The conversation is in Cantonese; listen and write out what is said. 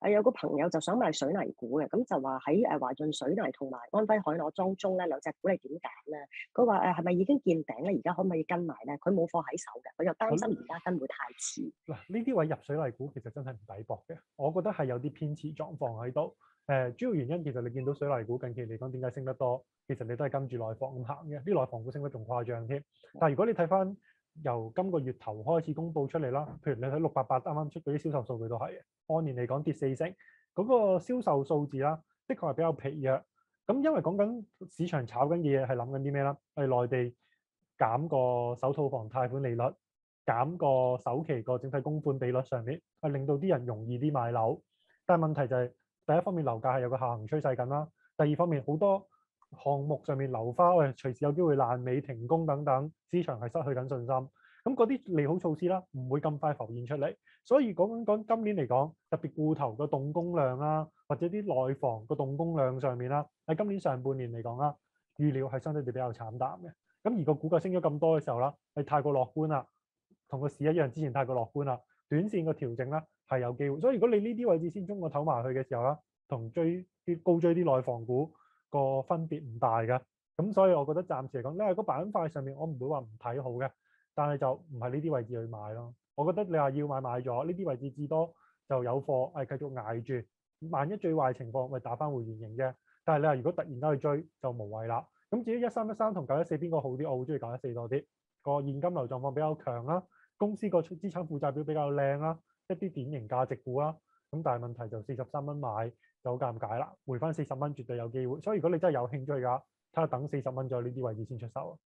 有個朋友就想買水泥股嘅，咁就話喺華潤水泥同埋安徽海螺當中咧，兩隻股你點揀咧？佢話係咪已經見頂咧？而家可唔可以跟埋咧？佢冇貨喺手嘅，佢又擔心而家跟會太遲。 嗱，呢啲位入水泥股其實真係唔抵搏嘅，我覺得係有啲偏持狀況喺度。主要原因其實你見到水泥股近期嚟講點解升得多，其實你都係跟住內房咁行嘅，啲內房股升得仲誇張添。但係如果你睇翻由今個月頭開始公佈出嚟啦，譬如你睇688啱啱出嗰啲銷售數據都係嘅，按年嚟講跌4成，嗰個銷售數字啦，的確係比較疲弱。咁因為講緊市場炒緊嘅嘢係諗緊啲咩啦？係內地減個首套房貸款利率，減個首期個整體供款比率上面，係令到啲人容易啲買樓。但係問題就係、第一方面樓價係有個下行趨勢緊啦，第二方面好多項目上面樓花隨時有機會爛尾停工等等，市場係失去緊信心。咁嗰啲利好措施啦，唔會咁快浮現出嚟。所以講今年嚟講，特別固投個動工量啦，或者啲內房個動工量上面啦，喺今年上半年嚟講啦，預料係相對地比較慘淡嘅。咁而個股價升咗咁多嘅時候啦，係太過樂觀啦，同個市一樣，之前太過樂觀啦。短線個調整咧係有機會，所以如果你呢啲位置先中個頭埋去嘅時候啦，同高追啲內房股個分別唔大㗎。咁所以我覺得暫時嚟講，你喺個板塊上面我唔會話唔睇好嘅，但係就唔係呢啲位置去買咯。我覺得你話要買咗呢啲位置至多就有貨係繼續捱住，萬一最壞情況咪打翻回原形啫。但係你話如果突然間去追就無謂啦。咁至於1313同914邊個好啲，我好中意914多啲，個現金流狀況比較強啦，公司個資產負債表比較靚啦，一啲典型價值股啦。咁但係問題就43蚊買就好尷尬啦，回翻40蚊絕對有機會。所以如果你真係有興趣㗎，睇下等40蚊左右呢啲位置先出手。